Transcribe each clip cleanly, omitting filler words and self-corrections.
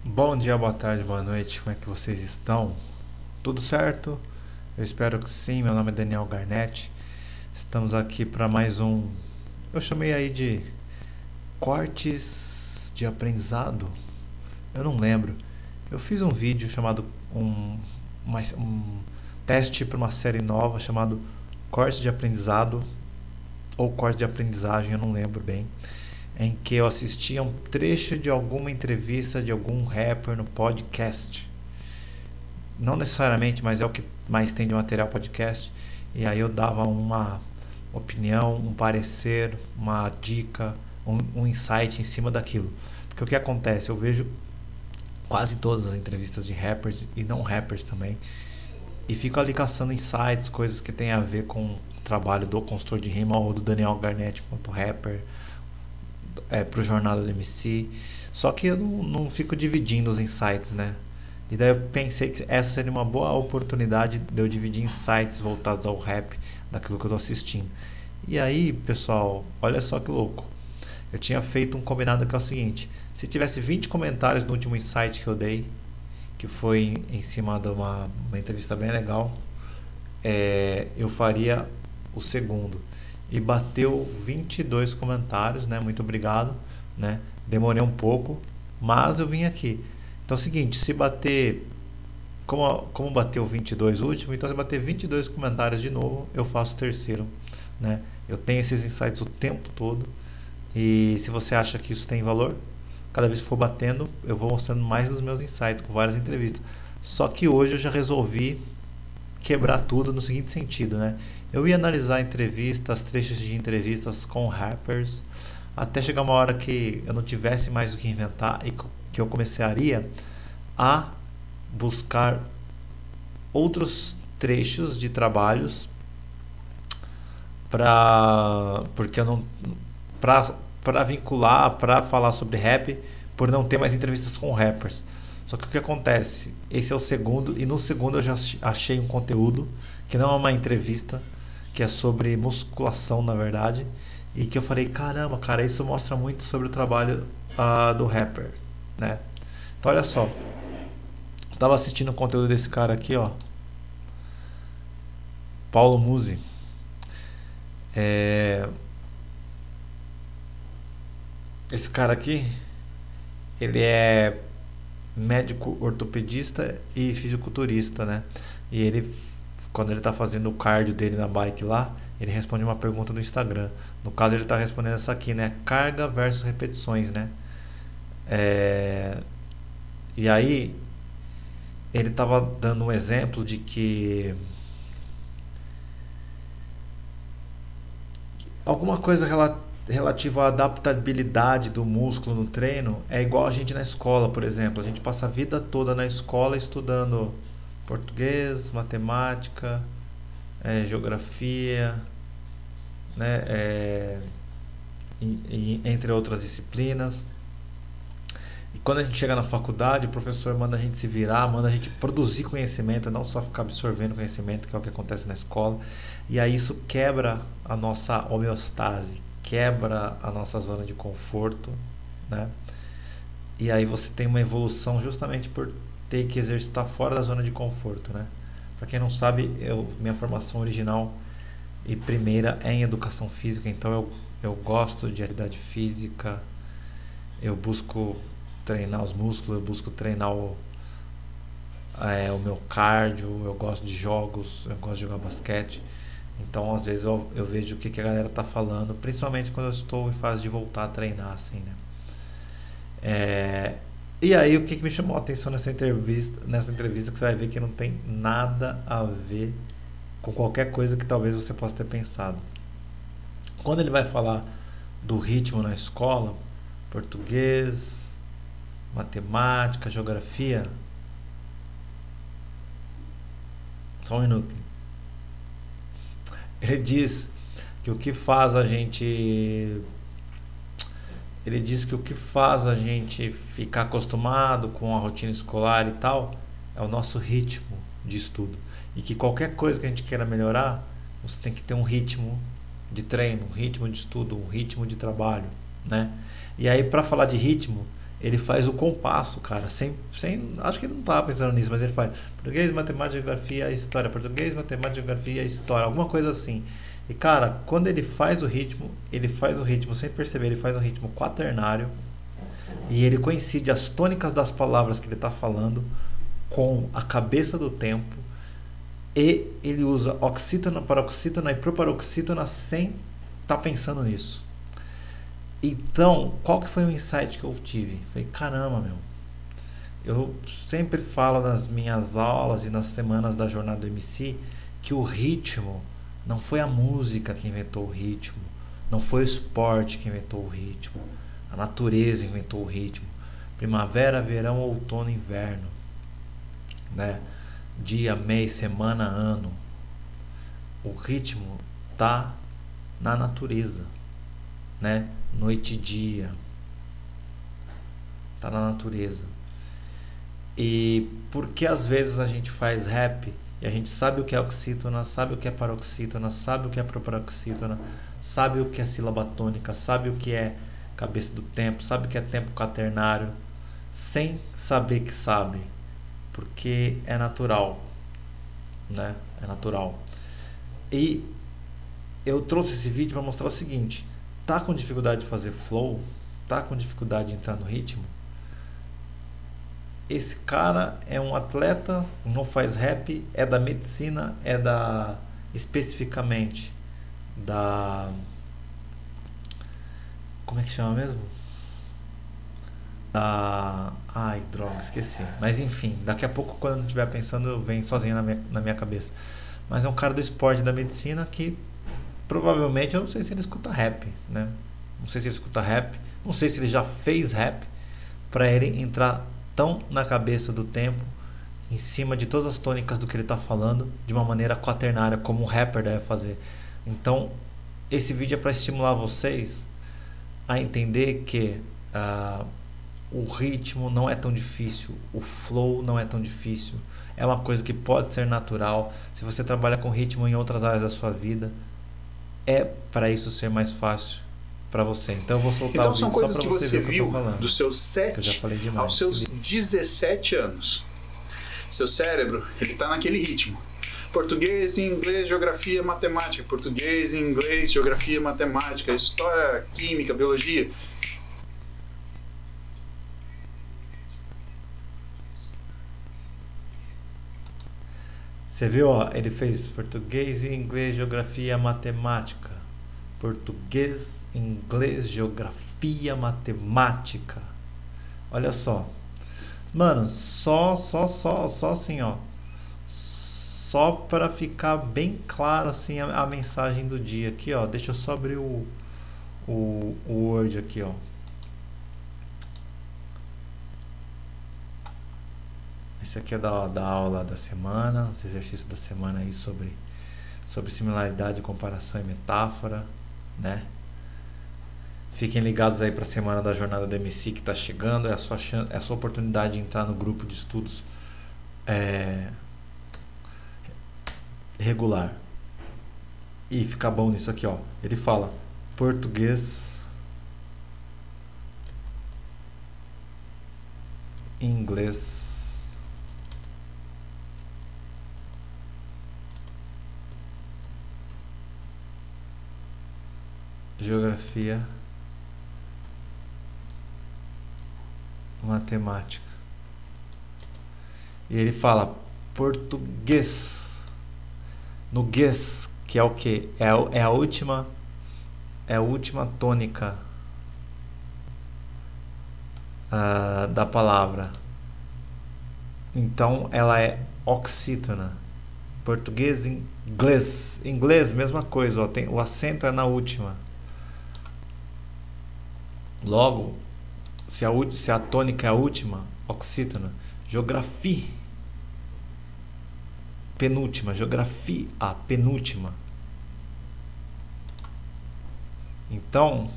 Bom dia, boa tarde, boa noite, como é que vocês estão? Tudo certo? Eu espero que sim. Meu nome é Daniel Garnett. Estamos aqui para mais um. Eu chamei aí de cortes de aprendizado. Eu não lembro. Eu fiz um vídeo chamado um teste para uma série nova chamado Corte de Aprendizado ou Corte de Aprendizagem, eu não lembro bem, em que eu assistia um trecho de alguma entrevista de algum rapper no podcast. Não necessariamente, mas é o que mais tem de material podcast. E aí eu dava uma opinião, um parecer, uma dica, um insight em cima daquilo. Porque o que acontece? Eu vejo quase todas as entrevistas de rappers e não rappers também. E fico ali caçando insights, coisas que tem a ver com o trabalho do consultor de rima ou do Daniel Garnett quanto rapper, pro Jornada do MC. Só que eu não fico dividindo os insights, né? E daí eu pensei que essa seria uma boa oportunidade de eu dividir insights voltados ao rap, daquilo que eu tô assistindo. E aí, pessoal, olha só que louco. Eu tinha feito um combinado que é o seguinte: se tivesse 20 comentários no último insight que eu dei, que foi em cima de uma entrevista bem legal, eu faria o segundo. E bateu 22 comentários, né? Muito obrigado, né? Demorei um pouco, mas eu vim aqui. Então é o seguinte, se bater como bateu 22 último, então se bater 22 comentários de novo, eu faço o terceiro, né? Eu tenho esses insights o tempo todo e se você acha que isso tem valor, cada vez que for batendo, eu vou mostrando mais dos meus insights com várias entrevistas. Só que hoje eu já resolvi quebrar tudo no seguinte sentido, né? Eu ia analisar entrevistas, trechos de entrevistas com rappers, até chegar uma hora que eu não tivesse mais o que inventar e que eu começaria a buscar outros trechos de trabalhos porque eu não para vincular, para falar sobre rap, por não ter mais entrevistas com rappers. Só que o que acontece? Esse é o segundo, e no segundo eu já achei um conteúdo que não é uma entrevista, que é sobre musculação, na verdade, e que eu falei, caramba, cara, isso mostra muito sobre o trabalho do rapper, né? Então olha só, eu tava assistindo o conteúdo desse cara aqui, ó, Paulo Musi. Esse cara aqui, ele é médico ortopedista e fisiculturista, né? E ele, quando ele tá fazendo o cardio dele na bike lá, ele responde uma pergunta no Instagram. No caso, ele tá respondendo essa aqui, né? Carga versus repetições, né? E aí, ele tava dando um exemplo de que alguma coisa relativa à adaptabilidade do músculo no treino é igual a gente na escola, por exemplo. A gente passa a vida toda na escola estudando português, matemática, geografia, né? Entre outras disciplinas. E quando a gente chega na faculdade, o professor manda a gente se virar, manda a gente produzir conhecimento, não só ficar absorvendo conhecimento, que é o que acontece na escola. E aí isso quebra a nossa homeostase, quebra a nossa zona de conforto, né? E aí você tem uma evolução justamente por ter que exercitar fora da zona de conforto, né? Para quem não sabe, minha formação original e primeira é em educação física, então eu gosto de atividade física, eu busco treinar os músculos, eu busco treinar o meu cardio, eu gosto de jogos, eu gosto de jogar basquete. Então às vezes eu vejo o que a galera tá falando, principalmente quando eu estou em fase de voltar a treinar, assim, né? E aí o que me chamou a atenção nessa entrevista que você vai ver que não tem nada a ver com qualquer coisa que talvez você possa ter pensado. Quando ele vai falar do ritmo na escola, português, matemática, geografia, só um minuto. Ele diz que o que faz a gente ficar acostumado com a rotina escolar e tal é o nosso ritmo de estudo, e que qualquer coisa que a gente queira melhorar, você tem que ter um ritmo de treino, um ritmo de estudo, um ritmo de trabalho, né? E aí, para falar de ritmo, ele faz o compasso, cara, acho que ele não estava pensando nisso, mas ele faz português, matemática, geografia, história, português, matemática, geografia, história, alguma coisa assim. E cara, quando ele faz o ritmo sem perceber, ele faz um ritmo quaternário e ele coincide as tônicas das palavras que ele está falando com a cabeça do tempo, e ele usa oxítona, paroxítona e proparoxítona sem estar pensando nisso. Então, qual que foi o insight que eu tive? Falei, caramba, meu. Eu sempre falo nas minhas aulas e nas semanas da jornada do MC que o ritmo não foi a música que inventou o ritmo, não foi o esporte que inventou o ritmo, a natureza inventou o ritmo. Primavera, verão, outono, inverno, né? Dia, mês, semana, ano. O ritmo tá na natureza, né? Noite e dia, tá na natureza. E porque às vezes a gente faz rap e a gente sabe o que é oxítona, sabe o que é paroxítona, sabe o que é proparoxítona, sabe o que é sílaba tônica, sabe o que é cabeça do tempo, sabe o que é tempo quaternário, sem saber que sabe, porque é natural, né? É natural. E eu trouxe esse vídeo para mostrar o seguinte: tá com dificuldade de fazer flow, tá com dificuldade de entrar no ritmo, esse cara é um atleta, não faz rap, é da medicina, é da, especificamente da, como é que chama mesmo? Ai, droga, esqueci. Mas enfim, daqui a pouco, quando eu estiver pensando, vem sozinho na minha cabeça. Mas é um cara do esporte, da medicina, que provavelmente, eu não sei se ele escuta rap, né? Não sei se ele escuta rap, não sei se ele já fez rap, para ele entrar tão na cabeça do tempo, em cima de todas as tônicas do que ele está falando, de uma maneira quaternária, como um rapper deve fazer. Então, esse vídeo é para estimular vocês a entender que o ritmo não é tão difícil, o flow não é tão difícil, é uma coisa que pode ser natural. Se você trabalha com ritmo em outras áreas da sua vida, é para isso ser mais fácil para você. Então eu vou soltar o vídeo só para você ver o que eu tô falando. Dos seus 7 aos seus 17 anos. Seu cérebro, ele tá naquele ritmo. Português, inglês, geografia, matemática. Português, inglês, geografia, matemática. História, química, biologia. Você viu, ó, ele fez português, inglês, geografia, matemática. Português, inglês, geografia, matemática. Olha só. Mano, só assim, ó. Só para ficar bem claro assim a mensagem do dia aqui, ó. Deixa eu só abrir o Word aqui, ó. Esse aqui é da aula da semana, os exercícios da semana aí sobre similaridade, comparação e metáfora, né? Fiquem ligados aí para a semana da jornada do MC que está chegando. É a sua oportunidade de entrar no grupo de estudos regular e ficar bom nisso aqui, ó. Ele fala português, inglês, geografia, matemática. E ele fala português. No guês, que é o que? É a última tônica da palavra. Então ela é oxítona. Português, inglês, mesma coisa, ó, o acento é na última. Logo, se a tônica é a última, oxítona. Geografia, penúltima. Geografia, a penúltima. Então,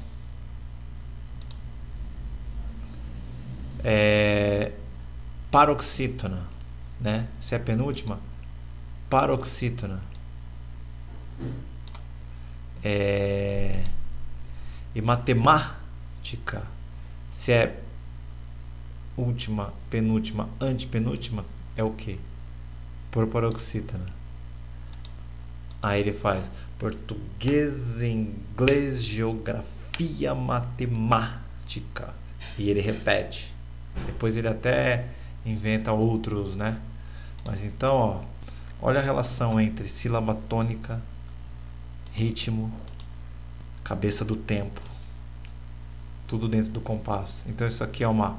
paroxítona, né? Se é penúltima, paroxítona. E matemática, se é última, penúltima, antepenúltima é o que? Proparoxítona. Aí ele faz português, inglês, geografia, matemática. E ele repete. Depois ele até inventa outros, né? Mas então, ó, olha a relação entre sílaba tônica, ritmo, cabeça do tempo. Tudo dentro do compasso. Então isso aqui é uma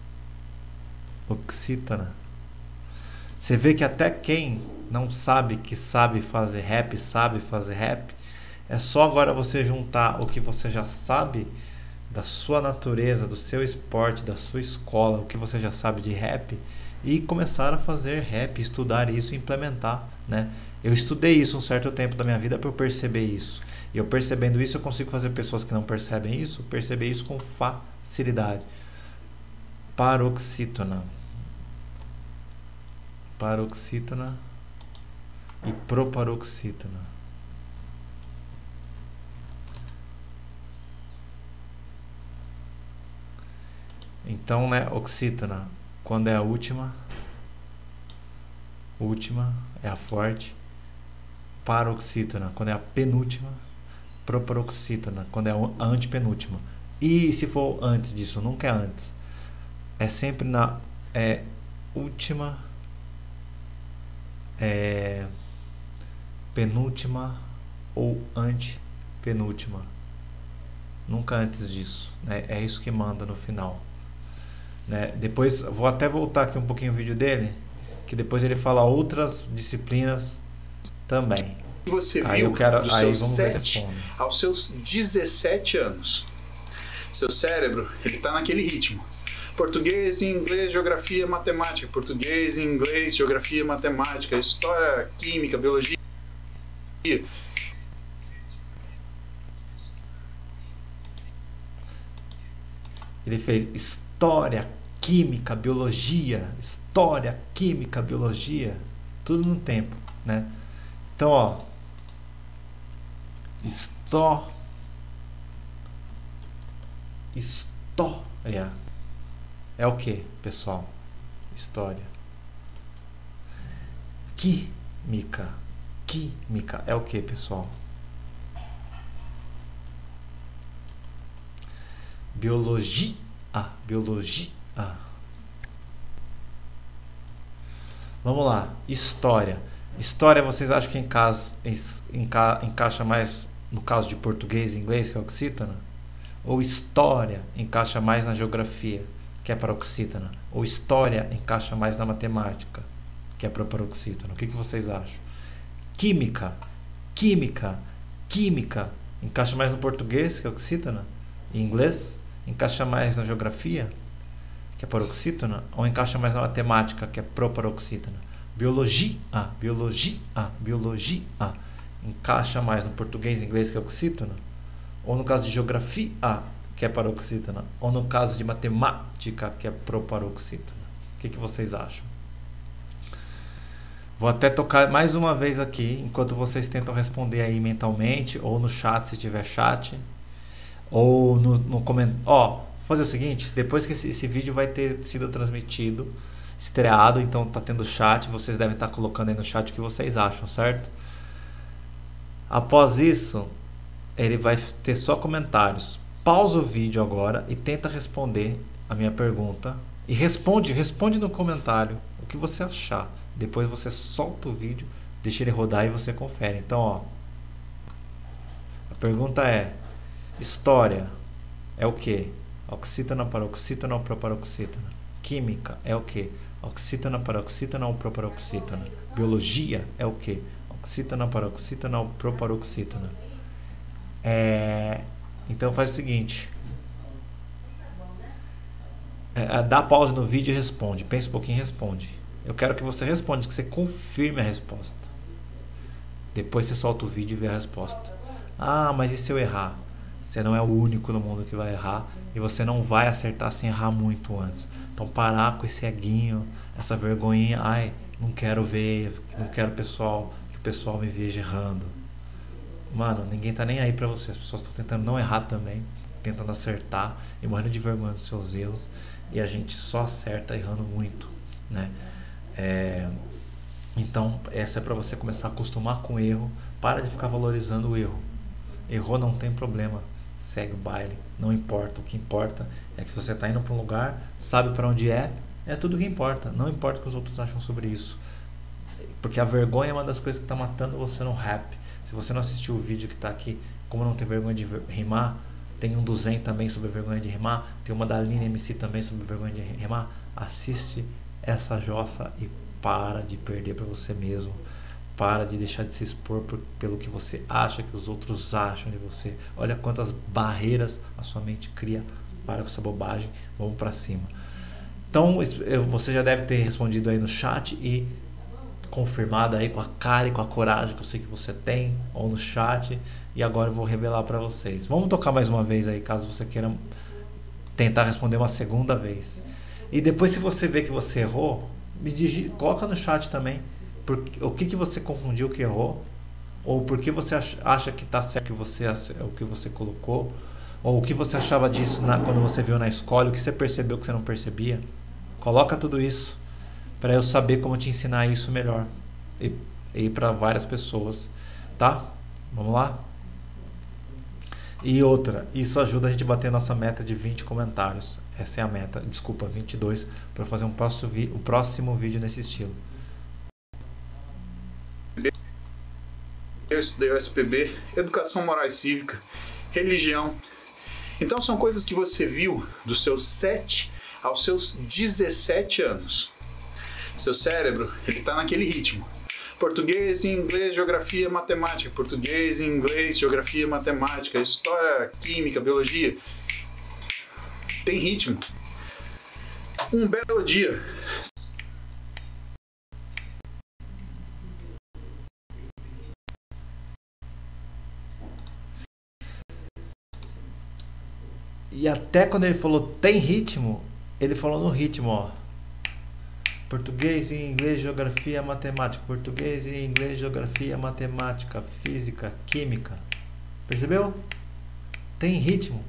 oxítona. Você vê que até quem não sabe que sabe fazer rap, é só agora você juntar o que você já sabe da sua natureza, do seu esporte, da sua escola, o que você já sabe de rap, e começar a fazer rap, estudar isso e implementar, né? Eu estudei isso um certo tempo da minha vida para eu perceber isso. E eu percebendo isso, eu consigo fazer pessoas que não percebem isso, perceber isso com facilidade. Paroxítona. Paroxítona e proparoxítona. Então, né, oxítona, quando é a última é a forte. Paroxítona, quando é a penúltima. Proparoxítona, quando é a antepenúltima. E se for antes disso, nunca é antes. É sempre na última, penúltima ou antepenúltima. Nunca antes disso, né? É isso que manda no final, né? Depois vou até voltar aqui um pouquinho o vídeo dele, que depois ele fala outras disciplinas também. Você aí viu eu quero, dos aí seus vamos ver 7 aos seus 17 anos. Seu cérebro, ele tá naquele ritmo. Português, inglês, geografia, matemática. Português, inglês, geografia, matemática. História, química, biologia. Ele fez história, química, biologia. História, química, biologia. Tudo no tempo, né? Então, ó. História é o que, pessoal? História. Química é o que, pessoal? Biologia. Vamos lá. História. História, vocês acham que encaixa mais no caso de português e inglês, que é oxítona? Ou história encaixa mais na geografia, que é paroxítona? Ou história encaixa mais na matemática, que é proparoxítona? O que vocês acham? Química encaixa mais no português, que é oxítona? E inglês encaixa mais na geografia, que é paroxítona? Ou encaixa mais na matemática, que é proparoxítona? Biologia encaixa mais no português e inglês, que é oxítona? Ou no caso de geografia, que é paroxítona? Ou no caso de matemática, que é proparoxítona? O que vocês acham? Vou até tocar mais uma vez aqui, enquanto vocês tentam responder aí mentalmente, ou no chat, se tiver chat, ou no comentário. Ó, vou fazer o seguinte, depois que esse vídeo vai ter sido transmitido, estreado, então tá tendo chat, vocês devem estar colocando aí no chat o que vocês acham, certo? Após isso, ele vai ter só comentários. Pausa o vídeo agora e tenta responder a minha pergunta. E responde no comentário o que você achar. Depois você solta o vídeo, deixa ele rodar e você confere. Então, ó, a pergunta é: história é o que? Oxítona, paroxítona ou proparoxítona? Química é o que? Oxítona, paroxítona ou proparoxítona? Biologia é o que? Oxítona, paroxítona ou proparoxítona? Então faz o seguinte, dá pausa no vídeo e responde. Pensa um pouquinho e responde. Eu quero que você responda, que você confirme a resposta. Depois você solta o vídeo e vê a resposta. Ah, mas e se eu errar? Você não é o único no mundo que vai errar, e você não vai acertar sem errar muito antes. Então parar com esse eguinho, essa vergonhinha. Ai, não quero ver, não quero que o pessoal me veja errando. Mano, ninguém tá nem aí pra você. As pessoas estão tentando não errar também, tentando acertar e morrendo de vergonha dos seus erros. e a gente só acerta errando muito, né? Então essa é para você começar a acostumar com o erro. Para de ficar valorizando o erro. Errou, não tem problema, segue o baile, não importa. O que importa é que você está indo para um lugar, sabe para onde é tudo que importa. Não importa o que os outros acham sobre isso, porque a vergonha é uma das coisas que está matando você no rap. Se você não assistiu o vídeo que está aqui, como não ter vergonha de rimar, tem um do Zen também sobre vergonha de rimar, tem uma da Aline MC também sobre vergonha de rimar. Assiste essa jossa e para de perder para você mesmo. Para de deixar de se expor pelo que você acha que os outros acham de você. Olha quantas barreiras a sua mente cria. Para com essa bobagem, vamos para cima. Então você já deve ter respondido aí no chat e confirmado aí com a cara e com a coragem que eu sei que você tem, ou no chat, e agora eu vou revelar para vocês. Vamos tocar mais uma vez aí, caso você queira tentar responder uma segunda vez. E depois, se você vê que você errou, coloca no chat também o que você confundiu que errou, ou por que você acha que está certo o que você colocou, ou o que você achava disso quando você viu na escola, o que você percebeu que você não percebia. Coloca tudo isso para eu saber como te ensinar isso melhor e para várias pessoas, tá? Vamos lá? E outra, isso ajuda a gente a bater a nossa meta de 20 comentários. Essa é a meta, desculpa, 22, para fazer o próximo vídeo nesse estilo. Eu estudei o SPB, Educação Moral e Cívica, Religião. Então são coisas que você viu dos seus 7 aos seus 17 anos. Seu cérebro, ele está naquele ritmo. Português, inglês, geografia, matemática. Português, inglês, geografia, matemática. História, química, biologia. Tem ritmo. Um belo dia. E até quando ele falou tem ritmo, ele falou no ritmo, ó. Português, inglês, geografia, matemática. Português, inglês, geografia, matemática, física, química. Percebeu? Tem ritmo.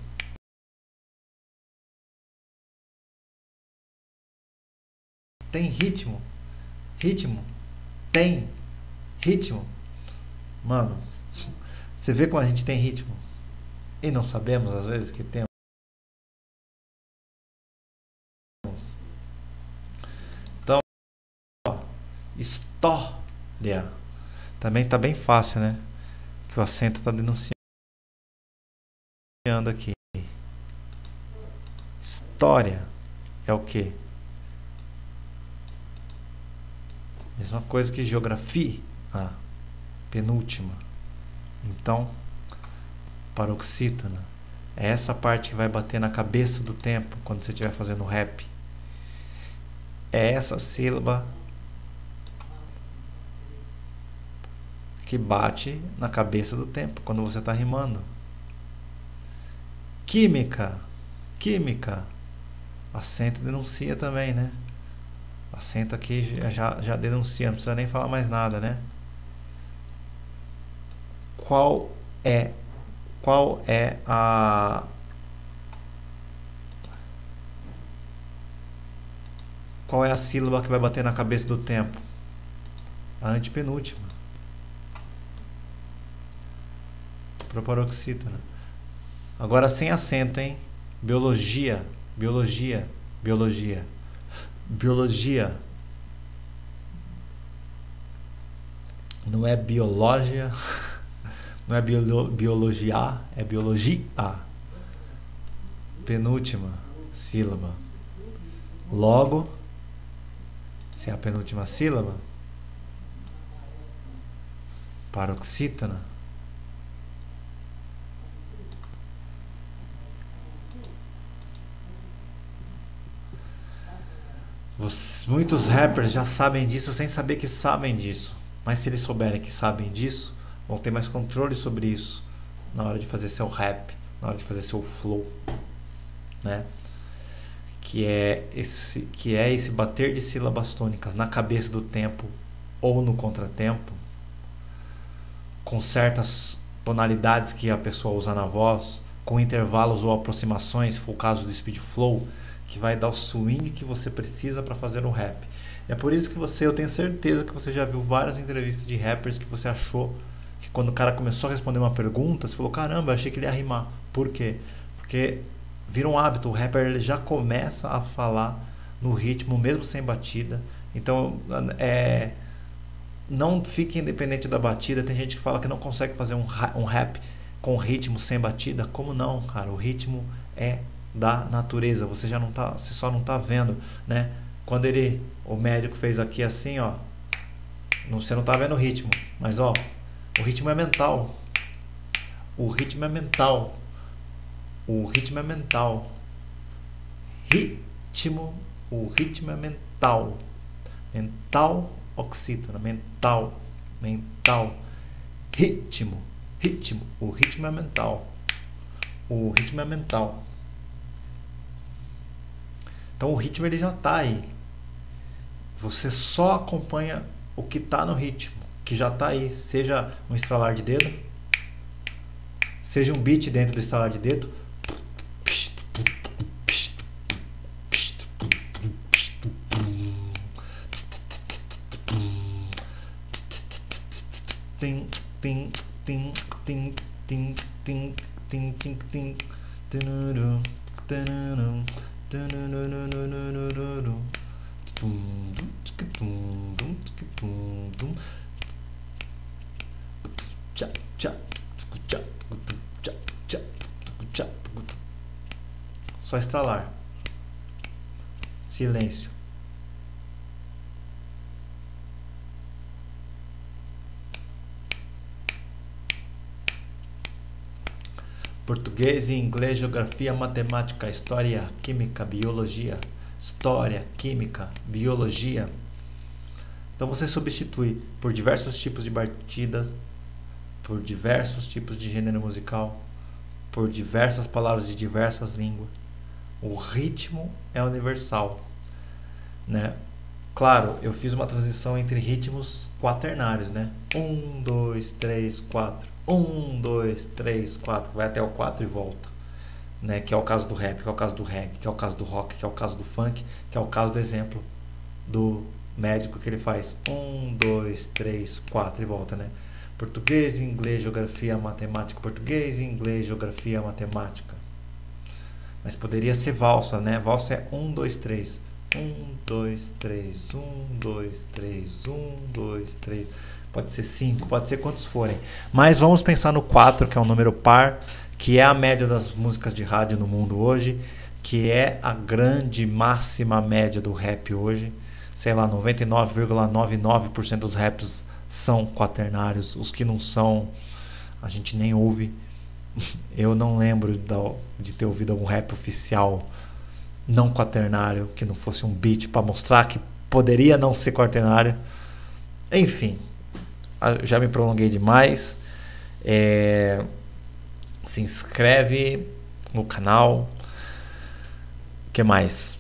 Tem ritmo. Ritmo. Tem ritmo. Mano, você vê como a gente tem ritmo? E não sabemos às vezes que temos. Então, ó, história. Também tá bem fácil, né? Que o acento tá denunciando aqui. História é o quê? Mesma coisa que geografia, a penúltima. Então, paroxítona é essa parte que vai bater na cabeça do tempo quando você estiver fazendo rap. É essa sílaba que bate na cabeça do tempo quando você está rimando. Química. Química. Acento denuncia também, né? Acento aqui já denuncia, não precisa nem falar mais nada, né? Qual é a sílaba que vai bater na cabeça do tempo? A antepenúltima. Proparoxítona. Agora sem acento, hein? Biologia, biologia, biologia. Biologia. Não é biologia, não é biologia, é biologia. Penúltima sílaba. Logo, se é a penúltima sílaba, paroxítona. Muitos rappers já sabem disso sem saber que sabem disso. Mas se eles souberem que sabem disso, vão ter mais controle sobre isso na hora de fazer seu rap, na hora de fazer seu flow, né? Que é esse bater de sílabas tônicas na cabeça do tempo ou no contratempo, com certas tonalidades que a pessoa usa na voz, com intervalos ou aproximações, se for o caso do speed flow, que vai dar o swing que você precisa para fazer um rap. É por isso que eu tenho certeza que você já viu várias entrevistas de rappers que você achou que quando o cara começou a responder uma pergunta, você falou, caramba, eu achei que ele ia rimar. Por quê? Porque vira um hábito, o rapper ele já começa a falar no ritmo, mesmo sem batida. Então, não fique independente da batida. Tem gente que fala que não consegue fazer um rap com ritmo sem batida. Como não, cara? O ritmo é da natureza. Você só não tá vendo, né? Quando o médico fez aqui assim, ó, você não tá vendo o ritmo, mas ó, o ritmo é mental. O ritmo é mental. O ritmo é mental. O ritmo é mental. Mental oxítona, mental. Ritmo. O ritmo é mental. O ritmo é mental. Então o ritmo ele já tá aí. Você só acompanha o que tá no ritmo, que já tá aí, seja um estralar de dedo, seja um beat dentro do estralar de dedo, só estralar, silêncio. Português e inglês, geografia, matemática, história, química, biologia. História, química, biologia. Então você substitui por diversos tipos de batida, por diversos tipos de gênero musical, por diversas palavras de diversas línguas. O ritmo é universal, né? Claro, eu fiz uma transição entre ritmos quaternários, né? 1, 2, 3, 4. 1, 2, 3, 4. Vai até o 4 e volta, né? Que é o caso do rap, que é o caso do reggae, que é o caso do rock, que é o caso do funk, que é o caso do exemplo do médico que ele faz 1, 2, 3, 4 e volta, né? Português, inglês, geografia, matemática. Português, inglês, geografia, matemática. Mas poderia ser valsa, né? Valsa é 1, 2, 3. 1, 2, 3. 1, 2, 3. 1, 2, 3. Pode ser 5, pode ser quantos forem. Mas vamos pensar no 4, que é um número par, que é a média das músicas de rádio no mundo hoje, que é a grande máxima média do rap hoje. Sei lá, 99,99% dos raps são quaternários. Os que não são, a gente nem ouve. Eu não lembro de ter ouvido algum rap oficial não quaternário, que não fosse um beat para mostrar que poderia não ser quaternário. Enfim, já me prolonguei demais. Se inscreve no canal. O que mais?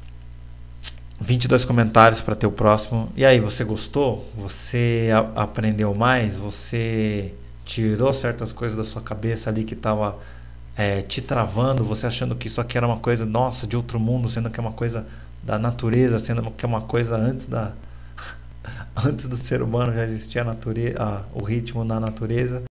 22 comentários para ter o próximo. E aí, você gostou? Você aprendeu mais? Você tirou certas coisas da sua cabeça ali que estava te travando? Você achando que isso aqui era uma coisa, nossa, de outro mundo, sendo que é uma coisa da natureza, sendo que é uma coisa antes do ser humano já existia o ritmo na natureza.